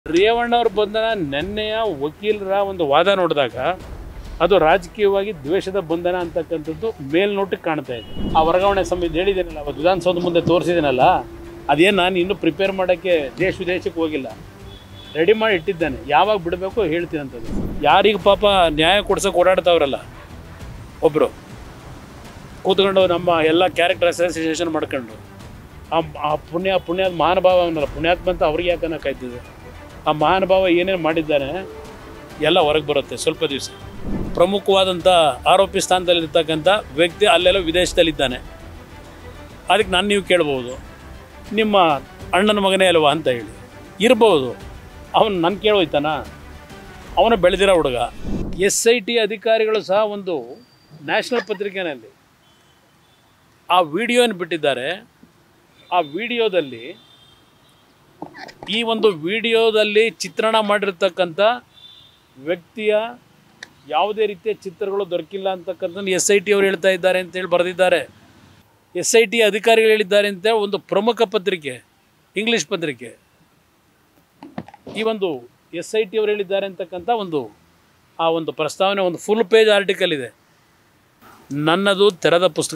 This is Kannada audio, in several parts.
ರೇವಣ್ಣ ಅವರು ಬಂಧನ ನೆನ್ನೆಯ ವಕೀಲರ ಒಂದು ವಾದ ನೋಡಿದಾಗ ಅದು ರಾಜಕೀಯವಾಗಿ ದ್ವೇಷದ ಬಂಧನ ಅಂತಕ್ಕಂಥದ್ದು ಮೇಲ್ನೋಟಕ್ಕೆ ಕಾಣ್ತಾ ಇದೆ. ಆ ವರ್ಗಾವಣೆ ಸಮಿತಿ ಹೇಳಿದ್ದೇನಲ್ಲ, ಅವತ್ತು ವಿಧಾನಸೌಧ ಮುಂದೆ ತೋರಿಸಿದ್ದೇನಲ್ಲ, ಅದೇನು ನಾನು ಇನ್ನೂ ಪ್ರಿಪೇರ್ ಮಾಡೋಕ್ಕೆ ದೇಶ ವಿದೇಶಕ್ಕೆ ಹೋಗಿಲ್ಲ, ರೆಡಿ ಮಾಡಿ ಇಟ್ಟಿದ್ದಾನೆ. ಯಾವಾಗ ಬಿಡಬೇಕು ಹೇಳ್ತೀನಿ ಅಂತದ್ದು. ಯಾರಿಗೆ ಪಾಪ ನ್ಯಾಯ ಕೊಡ್ಸೋಕೆ ಓಡಾಡ್ತಾವ್ರಲ್ಲ ಒಬ್ಬರು ಕೂತ್ಕೊಂಡು ನಮ್ಮ ಎಲ್ಲ ಕ್ಯಾರೆಕ್ಟರ್ ಅಸೋಸಿಯೇಷನ್ ಮಾಡ್ಕೊಂಡು ಆ ಪುಣ್ಯದ ಮಹಾನುಭಾವ ಅವನಲ್ಲ, ಪುಣ್ಯಾತ್ಮ ಅಂತ ಅವ್ರಿಗೆ ಯಾಕೆ ಅನ್ನೋಕ್ಕಾಯ್ತದೆ. ಆ ಮಹಾನುಭಾವ ಏನೇನು ಮಾಡಿದ್ದಾನೆ ಎಲ್ಲ ಹೊರಗೆ ಬರುತ್ತೆ ಸ್ವಲ್ಪ ದಿವಸ. ಪ್ರಮುಖವಾದಂಥ ಆರೋಪಿ ಸ್ಥಾನದಲ್ಲಿರ್ತಕ್ಕಂಥ ವ್ಯಕ್ತಿ ಅಲ್ಲೆಲ್ಲ ವಿದೇಶದಲ್ಲಿದ್ದಾನೆ. ಅದಕ್ಕೆ ನಾನು ನೀವು ಕೇಳ್ಬೋದು, ನಿಮ್ಮ ಅಣ್ಣನ ಮಗನೇ ಅಲ್ವಾ ಅಂತ ಹೇಳಿ ಇರ್ಬೋದು. ಅವನು ನನ್ನ ಕೇಳೋಯ್ತಾನ? ಅವನು ಬೆಳೆದಿರೋ ಹುಡುಗ. SIT ಅಧಿಕಾರಿಗಳು ಸಹ ಒಂದು ನ್ಯಾಷನಲ್ ಪತ್ರಿಕೆಯಲ್ಲಿ ಆ ವಿಡಿಯೋನ ಬಿಟ್ಟಿದ್ದಾರೆ. ಆ ವಿಡಿಯೋದಲ್ಲಿ ಈ ಒಂದು ವಿಡಿಯೋದಲ್ಲಿ ಚಿತ್ರಣ ಮಾಡಿರ್ತಕ್ಕಂಥ ವ್ಯಕ್ತಿಯ ಯಾವುದೇ ರೀತಿಯ ಚಿತ್ರಗಳು ದೊರಕಿಲ್ಲ ಅಂತಕ್ಕಂಥದ್ದು SIT ಅವರು ಹೇಳ್ತಾ ಇದ್ದಾರೆ ಅಂತೇಳಿ ಬರೆದಿದ್ದಾರೆ. SIT ಅಧಿಕಾರಿಗಳು ಹೇಳಿದ್ದಾರೆ ಅಂತ ಒಂದು ಪ್ರಮುಖ ಪತ್ರಿಕೆ, ಇಂಗ್ಲೀಷ್ ಪತ್ರಿಕೆ. ಈ ಒಂದು SIT ಅವರು ಹೇಳಿದ್ದಾರೆ ಅಂತಕ್ಕಂಥ ಆ ಒಂದು ಪ್ರಸ್ತಾವನೆ ಒಂದು ಫುಲ್ ಪೇಜ್ ಆರ್ಟಿಕಲ್ ಇದೆ. ನನ್ನದು ತೆರೆದ ಪುಸ್ತಕ.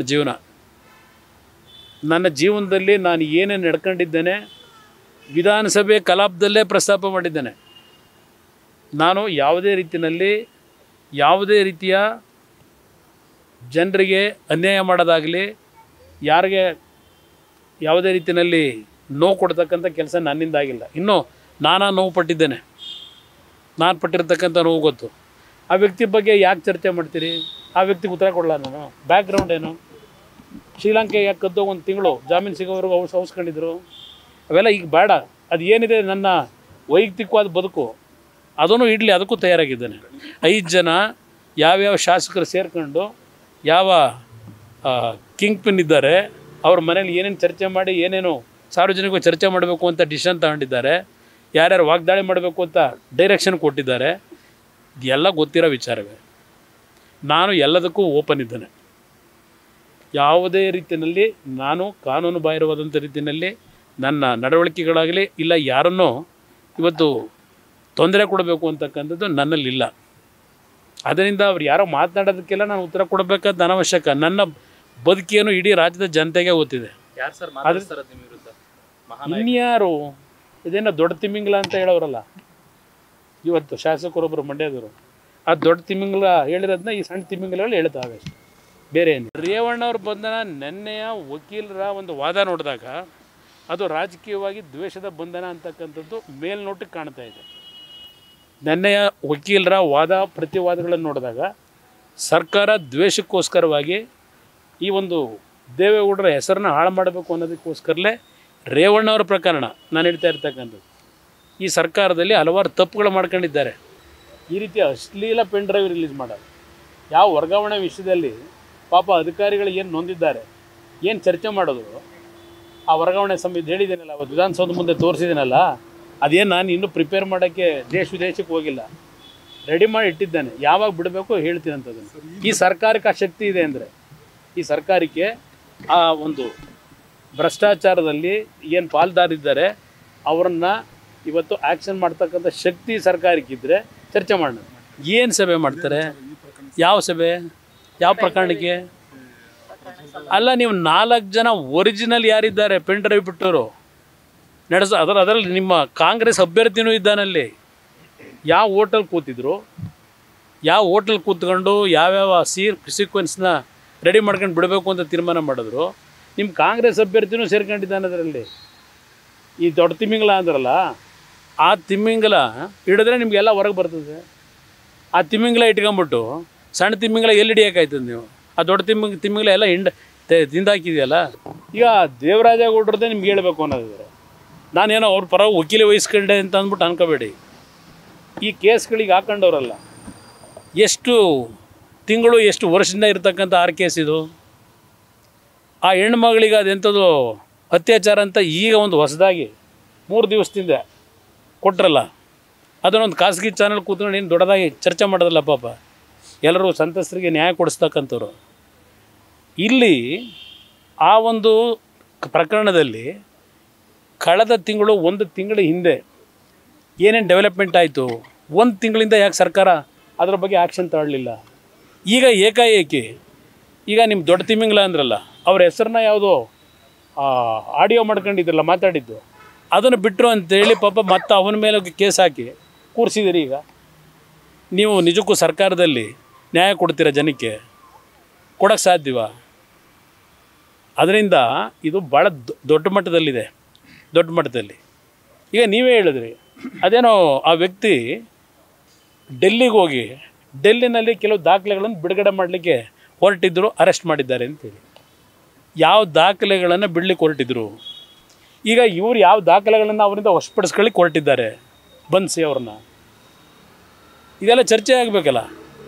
ನನ್ನ ಜೀವನದಲ್ಲಿ ನಾನು ಏನೇನು ನಡ್ಕೊಂಡಿದ್ದೇನೆ ವಿಧಾನಸಭೆ ಕಲಾಪದಲ್ಲೇ ಪ್ರಸ್ತಾಪ ಮಾಡಿದ್ದೇನೆ. ನಾನು ಯಾವುದೇ ರೀತಿಯ ಜನರಿಗೆ ಅನ್ಯಾಯ ಮಾಡೋದಾಗಲಿ, ಯಾರಿಗೆ ಯಾವುದೇ ರೀತಿಯಲ್ಲಿ ನೋವು ಕೊಡ್ತಕ್ಕಂಥ ಕೆಲಸ ನನ್ನಿಂದಾಗಿಲ್ಲ. ಇನ್ನೂ ನೋವು ಪಟ್ಟಿದ್ದೇನೆ. ನಾನು ಪಟ್ಟಿರ್ತಕ್ಕಂಥ ನೋವು ಗೊತ್ತು. ಆ ವ್ಯಕ್ತಿ ಬಗ್ಗೆ ಯಾಕೆ ಚರ್ಚೆ ಮಾಡ್ತೀರಿ? ಆ ವ್ಯಕ್ತಿಗೆ ಉತ್ತರ ಕೊಡಲ್ಲ ನಾನು. ಬ್ಯಾಕ್ಗ್ರೌಂಡ್ ಏನು? ಶ್ರೀಲಂಕೆ ಯಾಕೆ ಕದ್ದು 1 ತಿಂಗಳು ಜಾಮೀನು ಸಿಗೋವರೆಗೂ ಔಸ್ಕೊಂಡಿದ್ರು. ಅವೆಲ್ಲ ಈಗ ಬೇಡ. ಅದು ಏನಿದೆ ನನ್ನ ವೈಯಕ್ತಿಕವಾದ ಬದುಕು, ಅದನ್ನು ಇಡಲಿ, ಅದಕ್ಕೂ ತಯಾರಾಗಿದ್ದೇನೆ. 5 ಜನ ಯಾವ್ಯಾವ ಶಾಸಕರು ಸೇರ್ಕೊಂಡು ಯಾವ ಕಿಂಗ್ ಪಿನ್ ಇದ್ದಾರೆ, ಅವ್ರ ಮನೇಲಿ ಏನೇನು ಚರ್ಚೆ ಮಾಡಿ ಏನೇನು ಸಾರ್ವಜನಿಕವಾಗಿ ಚರ್ಚೆ ಮಾಡಬೇಕು ಅಂತ ಡಿಸಿಷನ್ ತಗೊಂಡಿದ್ದಾರೆ, ಯಾರ್ಯಾರು ವಾಗ್ದಾಳಿ ಮಾಡಬೇಕು ಅಂತ ಡೈರೆಕ್ಷನ್ ಕೊಟ್ಟಿದ್ದಾರೆ. ಎಲ್ಲ ಗೊತ್ತಿರೋ ವಿಚಾರವೇ. ನಾನು ಎಲ್ಲದಕ್ಕೂ ಓಪನ್ ಇದ್ದೇನೆ. ಯಾವುದೇ ರೀತಿಯಲ್ಲಿ ನಾನು ಕಾನೂನು ಬಾಹಿರವಾದಂಥ ರೀತಿಯಲ್ಲಿ ನನ್ನ ನಡವಳಿಕೆಗಳಾಗಲಿ ಇಲ್ಲ ಯಾರನ್ನೂ ಇವತ್ತು ತೊಂದರೆ ಕೊಡಬೇಕು ಅಂತಕ್ಕಂಥದ್ದು ನನ್ನಲ್ಲಿಲ್ಲ. ಅದರಿಂದ ಅವ್ರು ಯಾರೋ ಮಾತನಾಡೋದಕ್ಕೆಲ್ಲ ನಾನು ಉತ್ತರ ಕೊಡಬೇಕಾದ ಅನವಶ್ಯಕ. ನನ್ನ ಬದುಕೇನು ಇಡೀ ರಾಜ್ಯದ ಜನತೆಗೆ ಗೊತ್ತಿದೆ. ಇನ್ಯಾರು ಇದೇನೋ ದೊಡ್ಡ ತಿಮ್ಮಿಂಗ್ಲ ಅಂತ ಹೇಳೋರಲ್ಲ, ಇವತ್ತು ಶಾಸಕರೊಬ್ಬರು ಮಂಡ್ಯದವರು, ಆ ದೊಡ್ಡ ತಿಮ್ಮಿಂಗ್ಲ ಹೇಳಿರೋದನ್ನ ಈ ಸಣ್ಣ ತಿಮ್ಮಿಂಗ್ಲಗಳು ಹೇಳ್ತಾವೆ ಅಷ್ಟೇ, ಬೇರೆ ಏನು. ರೇವಣ್ಣ ಅವ್ರ ಬಂಧನ ನೆನ್ನೆಯ ವಕೀಲರ ಒಂದು ವಾದ ನೋಡಿದಾಗ ಅದು ರಾಜಕೀಯವಾಗಿ ದ್ವೇಷದ ಬಂಧನ ಅಂತಕ್ಕಂಥದ್ದು ಮೇಲ್ನೋಟಕ್ಕೆ ಕಾಣ್ತಾ ಇದೆ. ನೆನ್ನೆಯ ವಕೀಲರ ವಾದ ಪ್ರತಿವಾದಗಳನ್ನು ನೋಡಿದಾಗ ಸರ್ಕಾರ ದ್ವೇಷಕ್ಕೋಸ್ಕರವಾಗಿ ಈ ಒಂದು ದೇವೇಗೌಡರ ಹೆಸರನ್ನ ಹಾಳು ಮಾಡಬೇಕು ಅನ್ನೋದಕ್ಕೋಸ್ಕರಲೇ ರೇವಣ್ಣವ್ರ ಪ್ರಕರಣ ನಾನು ಹೇಳ್ತಾ ಇರ್ತಕ್ಕಂಥದ್ದು. ಈ ಸರ್ಕಾರದಲ್ಲಿ ಹಲವಾರು ತಪ್ಪುಗಳು ಮಾಡ್ಕೊಂಡಿದ್ದಾರೆ. ಈ ರೀತಿಯ ಅಶ್ಲೀಲ ಪೆನ್ ಡ್ರೈವ್ ರಿಲೀಸ್ ಮಾಡೋದು, ಯಾವ ವರ್ಗಾವಣೆ ವಿಷಯದಲ್ಲಿ ಪಾಪ ಅಧಿಕಾರಿಗಳು ಏನು ನೊಂದಿದ್ದಾರೆ, ಏನು ಚರ್ಚೆ ಮಾಡಿದ್ರು. ಆ ವರ್ಗಾವಣೆ ಸಮಿತಿ ಹೇಳಿದ್ದೇನಲ್ಲ, ಅವತ್ತು ವಿಧಾನಸೌಧ ಮುಂದೆ ತೋರಿಸಿದ್ದೇನಲ್ಲ, ಅದೇನು ನಾನು ಇನ್ನೂ ಪ್ರಿಪೇರ್ ಮಾಡೋಕ್ಕೆ ದೇಶ ವಿದೇಶಕ್ಕೆ ಹೋಗಿಲ್ಲ, ರೆಡಿ ಮಾಡಿ ಇಟ್ಟಿದ್ದಾನೆ. ಯಾವಾಗ ಬಿಡಬೇಕು ಹೇಳ್ತೀನಿ ಅಂತದನ್ನು. ಈ ಸರ್ಕಾರಕ್ಕೆ ಆ ಶಕ್ತಿ ಇದೆ ಅಂದರೆ, ಈ ಸರ್ಕಾರಕ್ಕೆ ಆ ಒಂದು ಭ್ರಷ್ಟಾಚಾರದಲ್ಲಿ ಏನು ಪಾಲ್ದಾರಿದ್ದಾರೆ ಅವರನ್ನು ಇವತ್ತು ಆ್ಯಕ್ಷನ್ ಮಾಡ್ತಕ್ಕಂಥ ಶಕ್ತಿ ಸರ್ಕಾರಕ್ಕಿದ್ದರೆ ಚರ್ಚೆ ಮಾಡೋಣ. ಏನು ಸಭೆ ಮಾಡ್ತಾರೆ? ಯಾವ ಸಭೆ? ಯಾವ ಪ್ರಕರಣಕ್ಕೆ? ಅಲ್ಲ, ನೀವು 4 ಜನ ಒರಿಜಿನಲ್ ಯಾರಿದ್ದಾರೆ ಪೆನ್ ಡ್ರೈವ್ ಬಿಟ್ಟವರು ಅದರಲ್ಲಿ ನಿಮ್ಮ ಕಾಂಗ್ರೆಸ್ ಅಭ್ಯರ್ಥಿನೂ ಇದ್ದಾನಲ್ಲಿ. ಯಾವ ಹೋಟೆಲ್ ಕೂತಿದ್ರು, ಯಾವ ಹೋಟೆಲ್ ಕೂತ್ಕೊಂಡು ಯಾವ್ಯಾವ ಸೀಕ್ವೆನ್ಸ್ನ ರೆಡಿ ಮಾಡ್ಕೊಂಡು ಬಿಡಬೇಕು ಅಂತ ತೀರ್ಮಾನ ಮಾಡಿದ್ರು. ನಿಮ್ಮ ಕಾಂಗ್ರೆಸ್ ಅಭ್ಯರ್ಥಿನೂ ಸೇರ್ಕೊಂಡಿದ್ದಾನೆ ಅದರಲ್ಲಿ. ಈ ದೊಡ್ಡ ತಿಮ್ಮಿಂಗ್ಲ ಅಂದ್ರಲ್ಲ, ಆ ತಿಮ್ಮಿಂಗ್ಲ ಹಿಡಿದ್ರೆ ನಿಮಗೆಲ್ಲ ಹೊರಗೆ ಬರ್ತದೆ. ಆ ತಿಮ್ಮಿಂಗ್ಲ ಇಟ್ಕೊಂಬಿಟ್ಟು ಸಣ್ಣ ತಿಮ್ಮಿಂಗ್ಲ ಎಲ್ಲಿ ಹಿಡಿಯೋಕ್ಕಾಯ್ತದೆ ನೀವು? ಆ ದೊಡ್ಡ ತಿಮ್ಮಿಂಗ್ಲ ಎಲ್ಲ ತಿಂದಾಕಿದೆಯಲ್ಲ. ಈಗ ದೇವರಾಜೇಗೌಡ್ರದ್ದೇ ನಿಮ್ಗೆ ಹೇಳಬೇಕು ಅನ್ನೋದಿದ್ರೆ, ನಾನೇನೋ ಅವ್ರ ಪರ ವಕೀಲಿ ವಹಿಸ್ಕೊಂಡೆ ಅಂತ ಅಂದ್ಬಿಟ್ಟು ಅನ್ಕೋಬೇಡಿ. ಈ ಕೇಸ್ಗಳಿಗೆ ಹಾಕೊಂಡವ್ರಲ್ಲ, ಎಷ್ಟು ತಿಂಗಳು ಎಷ್ಟು ವರ್ಷದಿಂದ ಇರ್ತಕ್ಕಂಥ 6 ಕೇಸ್ ಇದು. ಆ ಹೆಣ್ಮಗಳಿಗೆ ಅದೆಂಥದ್ದು ಅತ್ಯಾಚಾರ ಅಂತ ಈಗ ಒಂದು ಹೊಸದಾಗಿ 3 ದಿವಸದಿಂದ ಕೊಟ್ರಲ್ಲ, ಅದನ್ನೊಂದು ಖಾಸಗಿ ಚಾನಲ್ ಕೂತ್ಕೊಂಡು ಏನು ದೊಡ್ಡದಾಗಿ ಚರ್ಚೆ ಮಾಡೋದಲ್ಲ. ಪಾಪ ಎಲ್ಲರೂ ಸಂತ್ರಸ್ತರಿಗೆ ನ್ಯಾಯ ಕೊಡಿಸ್ತಕ್ಕಂಥವ್ರು. ಇಲ್ಲಿ ಆ ಒಂದು ಪ್ರಕರಣದಲ್ಲಿ ಕಳೆದ ತಿಂಗಳು 1 ತಿಂಗಳ ಹಿಂದೆ ಏನೇನು ಡೆವಲಪ್ಮೆಂಟ್ ಆಯಿತು? ಒಂದು ತಿಂಗಳಿಂದ ಯಾಕೆ ಸರ್ಕಾರ ಅದರ ಬಗ್ಗೆ ಆ್ಯಕ್ಷನ್ ತಗೊಳ್ಳಲಿಲ್ಲ? ಈಗ ಏಕಾಏಕಿ ಈಗ ನಿಮ್ಮ ದೊಡ್ಡ ತಿಮ್ಮಿಂಗ್ಲ ಅಂದ್ರಲ್ಲ, ಅವ್ರ ಹೆಸರನ್ನ ಯಾವುದೋ ಆಡಿಯೋ ಮಾಡ್ಕೊಂಡಿದ್ರಲ್ಲ ಮಾತಾಡಿದ್ದು, ಅದನ್ನು ಬಿಟ್ಟರು ಅಂತೇಳಿ ಪಾಪ ಮತ್ತೆ ಅವನ ಮೇಲೆ ಕೇಸ್ ಹಾಕಿ ಕೂರಿಸಿದಿರಿ. ಈಗ ನೀವು ನಿಜಕ್ಕೂ ಸರ್ಕಾರದಲ್ಲಿ ನ್ಯಾಯ ಕೊಡ್ತೀರ ಜನಕ್ಕೆ? ಕೊಡೋಕ್ಕೆ ಸಾಧ್ಯವಾ? ಅದರಿಂದ ಇದು ಭಾಳ ದೊಡ್ಡ ಮಟ್ಟದಲ್ಲಿದೆ. ದೊಡ್ಡ ಮಟ್ಟದಲ್ಲಿ ಈಗ ನೀವೇ ಹೇಳಿದ್ರಿ, ಅದೇನೋ ಆ ವ್ಯಕ್ತಿ ಡೆಲ್ಲಿಗೆ ಹೋಗಿ ಡೆಲ್ಲಿನಲ್ಲಿ ಕೆಲವು ದಾಖಲೆಗಳನ್ನು ಬಿಡುಗಡೆ ಮಾಡಲಿಕ್ಕೆ ಹೊರಟಿದ್ದರು, ಅರೆಸ್ಟ್ ಮಾಡಿದ್ದಾರೆ ಅಂತೇಳಿ. ಯಾವ ದಾಖಲೆಗಳನ್ನು ಬಿಡಲಿಕ್ಕೆ ಹೊರಟಿದ್ರು? ಈಗ ಇವರು ಯಾವ ದಾಖಲೆಗಳನ್ನು ಅವರಿಂದ ವಶಪಡಿಸ್ಕೊಳ್ಳಿಕ್ಕೆ ಹೊರಟಿದ್ದಾರೆ ಬನ್ಸಿ ಅವ್ರನ್ನ? ಇದೆಲ್ಲ ಚರ್ಚೆ ಆಗಬೇಕಲ್ಲ.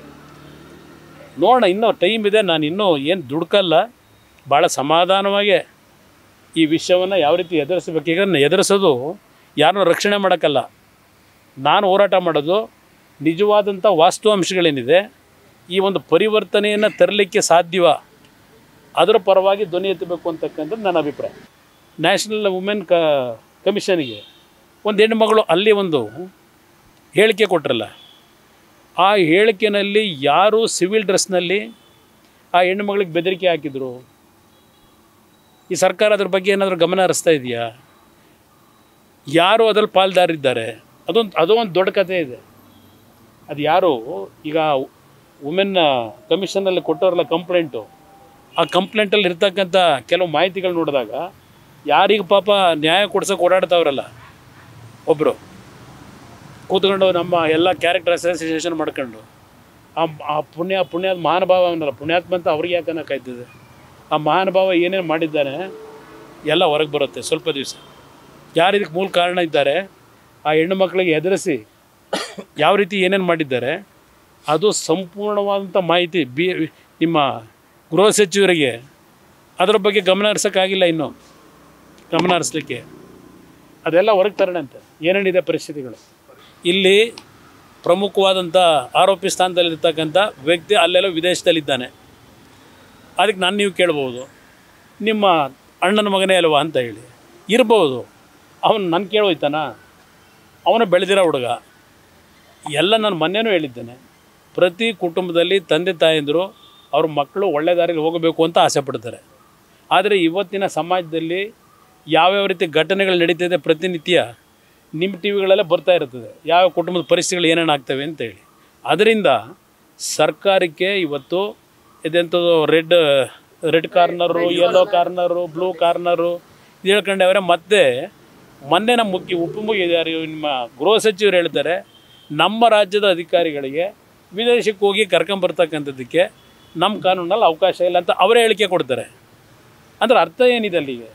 ನೋಡೋಣ, ಇನ್ನೂ ಟೈಮ್ ಇದೆ. ನಾನು ಇನ್ನೂ ಏನು ದುಡ್ಕಲ್ಲ, ಭಾಳ ಸಮಾಧಾನವಾಗಿ ಈ ವಿಷಯವನ್ನು ಯಾವ ರೀತಿ ಎದುರಿಸಬೇಕು. ಈಗ ಎದುರಿಸೋದು ಯಾರನ್ನೂ ರಕ್ಷಣೆ ಮಾಡೋಕ್ಕಲ್ಲ. ನಾನು ಹೋರಾಟ ಮಾಡೋದು ನಿಜವಾದಂಥ ವಾಸ್ತವಾಂಶಗಳೇನಿದೆ, ಈ ಒಂದು ಪರಿವರ್ತನೆಯನ್ನು ತರಲಿಕ್ಕೆ ಸಾಧ್ಯವ, ಅದರ ಪರವಾಗಿ ಧ್ವನಿ ಎತ್ತಬೇಕು ಅಂತಕ್ಕಂಥದ್ದು ನನ್ನ ಅಭಿಪ್ರಾಯ. ನ್ಯಾಷನಲ್ ವುಮೆನ್ ಕಮಿಷನಿಗೆ ಒಂದು ಹೆಣ್ಣುಮಗಳು ಅಲ್ಲಿ ಒಂದು ಹೇಳಿಕೆ ಕೊಟ್ಟರಲ್ಲ, ಆ ಹೇಳಿಕೆಯಲ್ಲಿ ಯಾರು ಸಿವಿಲ್ ಡ್ರೆಸ್ನಲ್ಲಿ ಆ ಹೆಣ್ಣುಮಗಳಿಗೆ ಬೆದರಿಕೆ ಹಾಕಿದರು? ಈ ಸರ್ಕಾರ ಅದ್ರ ಬಗ್ಗೆ ಏನಾದರೂ ಗಮನ ಹರಿಸ್ತಾ ಇದೆಯಾ? ಯಾರು ಅದ್ರಲ್ಲಿ ಪಾಲ್ದಾರಿದ್ದಾರೆ? ಅದೊಂದು ದೊಡ್ಡ ಕಥೆ ಇದೆ. ಅದು ಯಾರು ಈಗ ವುಮೆನ್ ಕಮಿಷನಲ್ಲಿ ಕೊಟ್ಟವ್ರಲ್ಲ ಕಂಪ್ಲೇಂಟು, ಆ ಕಂಪ್ಲೇಂಟಲ್ಲಿ ಇರ್ತಕ್ಕಂಥ ಕೆಲವು ಮಾಹಿತಿಗಳು ನೋಡಿದಾಗ ಯಾರಿಗೆ ಪಾಪ ನ್ಯಾಯ ಕೊಡ್ಸೋಕೆ ಓಡಾಡ್ತಾವ್ರಲ್ಲ, ಒಬ್ಬರು ಕೂತ್ಕೊಂಡು ನಮ್ಮ ಎಲ್ಲ ಕ್ಯಾರೆಕ್ಟರ್ ಅಸೋಸಿಯೇಷನ್ ಮಾಡ್ಕೊಂಡು ಆ ಪುಣ್ಯದ ಮಹಾನುಭಾವ ಅವನಲ್ಲ, ಪುಣ್ಯಾತ್ಮ ಅಂತ ಅವ್ರಿಗೆ ಯಾಕೆ ಅನ್ನೋಕ್ಕಾಯ್ತದೆ? ಆ ಮಹಾನುಭಾವ ಏನೇನು ಮಾಡಿದ್ದಾನೆ ಎಲ್ಲ ಹೊರಗೆ ಬರುತ್ತೆ ಸ್ವಲ್ಪ ದಿವಸ. ಯಾರು ಇದಕ್ಕೆ ಮೂಲ ಕಾರಣ ಇದ್ದಾರೆ, ಆ ಹೆಣ್ಣು ಮಕ್ಕಳಿಗೆ ಎದುರಿಸಿ ಯಾವ ರೀತಿ ಏನೇನು ಮಾಡಿದ್ದಾರೆ, ಅದು ಸಂಪೂರ್ಣವಾದಂಥ ಮಾಹಿತಿ ನಿಮ್ಮ ಗೃಹ ಸಚಿವರಿಗೆ ಅದರ ಬಗ್ಗೆ ಗಮನ ಹರಿಸೋಕ್ಕಾಗಿಲ್ಲ. ಇನ್ನೂ ಗಮನ ಹರಿಸ್ಲಿಕ್ಕೆ ಅದೆಲ್ಲ ಹೊರಗೆ ತರೋಣ ಅಂತ ಏನೇನಿದೆ ಪರಿಸ್ಥಿತಿಗಳು. ಇಲ್ಲಿ ಪ್ರಮುಖವಾದಂಥ ಆರೋಪಿ ಸ್ಥಾನದಲ್ಲಿರ್ತಕ್ಕಂಥ ವ್ಯಕ್ತಿ ಅಲ್ಲೆಲ್ಲ ವಿದೇಶದಲ್ಲಿದ್ದಾನೆ. ಅದಕ್ಕೆ ನೀವು ಕೇಳ್ಬೋದು, ನಿಮ್ಮ ಅಣ್ಣನ ಮಗನೇ ಅಲ್ವಾ ಅಂತ ಹೇಳಿ ಇರ್ಬೋದು. ಅವನು ನನ್ನ ಕೇಳೋಯ್ತಾನ? ಅವನು ಬೆಳೆದಿರೋ ಹುಡುಗ. ಎಲ್ಲ ನಾನು ಮೊನ್ನೆನೂ ಹೇಳಿದ್ದೇನೆ, ಪ್ರತಿ ಕುಟುಂಬದಲ್ಲಿ ತಂದೆ ತಾಯಂದಿರು ಅವ್ರ ಮಕ್ಕಳು ಒಳ್ಳೆ ದಾರಿಯಲ್ಲಿ ಹೋಗಬೇಕು ಅಂತ ಆಸೆ ಪಡ್ತಾರೆ. ಆದರೆ ಇವತ್ತಿನ ಸಮಾಜದಲ್ಲಿ ಯಾವ್ಯಾವ ರೀತಿ ಘಟನೆಗಳು ನಡೀತಿದೆ ಪ್ರತಿನಿತ್ಯ ನಿಮ್ಮ ಟಿ ವಿಗಳಲ್ಲೇ ಬರ್ತಾ ಇರ್ತದೆ, ಯಾವ ಕುಟುಂಬದ ಪರಿಸ್ಥಿತಿಗಳು ಏನೇನು ಆಗ್ತವೆ ಅಂತೇಳಿ. ಅದರಿಂದ ಸರ್ಕಾರಕ್ಕೆ ಇವತ್ತು ಇದೆಂಥದ್ದು red corner, yellow corner, blue corner ಇದು ಹೇಳ್ಕೊಂಡವ್ರೆ. ಮತ್ತು ಮೊನ್ನೆ ನಮ್ಮ ನಿಮ್ಮ ಗೃಹ ಸಚಿವರು ಹೇಳ್ತಾರೆ, ನಮ್ಮ ರಾಜ್ಯದ ಅಧಿಕಾರಿಗಳಿಗೆ ವಿದೇಶಕ್ಕೆ ಹೋಗಿ ಕರ್ಕೊಂಬರ್ತಕ್ಕಂಥದ್ದಕ್ಕೆ ನಮ್ಮ ಕಾನೂನಲ್ಲಿ ಅವಕಾಶ ಇಲ್ಲ ಅಂತ ಅವರೇ ಹೇಳಿಕೆ ಕೊಡ್ತಾರೆ. ಅಂದರೆ ಅರ್ಥ ಏನಿದೆ ಅಲ್ಲಿಗೆ?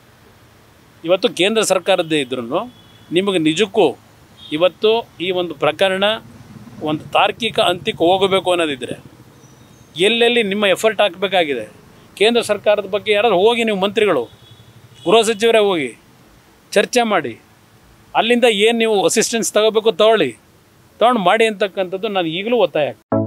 ಇವತ್ತು ಕೇಂದ್ರ ಸರ್ಕಾರದ್ದೇ ಇದ್ರೂ ನಿಮಗೆ ನಿಜಕ್ಕೂ ಇವತ್ತು ಈ ಒಂದು ಪ್ರಕರಣ ಒಂದು ತಾರ್ಕಿಕ ಅಂತ್ಯಕ್ಕೆ ಹೋಗಬೇಕು ಅನ್ನೋದಿದ್ದರೆ ಎಲ್ಲೆಲ್ಲಿ ನಿಮ್ಮ ಎಫರ್ಟ್ ಹಾಕಬೇಕಾಗಿದೆ. ಕೇಂದ್ರ ಸರ್ಕಾರದ ಬಗ್ಗೆ ಯಾರಾದ್ರು ಹೋಗಿ, ನೀವು ಮಂತ್ರಿಗಳು, ಗೃಹ ಸಚಿವರೇ ಹೋಗಿ ಚರ್ಚೆ ಮಾಡಿ, ಅಲ್ಲಿಂದ ಏನು ನೀವು ಅಸಿಸ್ಟೆನ್ಸ್ ತಗೋಬೇಕು ತೊಗೊಂಡು ಮಾಡಿ ಅಂತಕ್ಕಂಥದ್ದು ನಾನು ಈಗಲೂ ಒತ್ತಾಯ.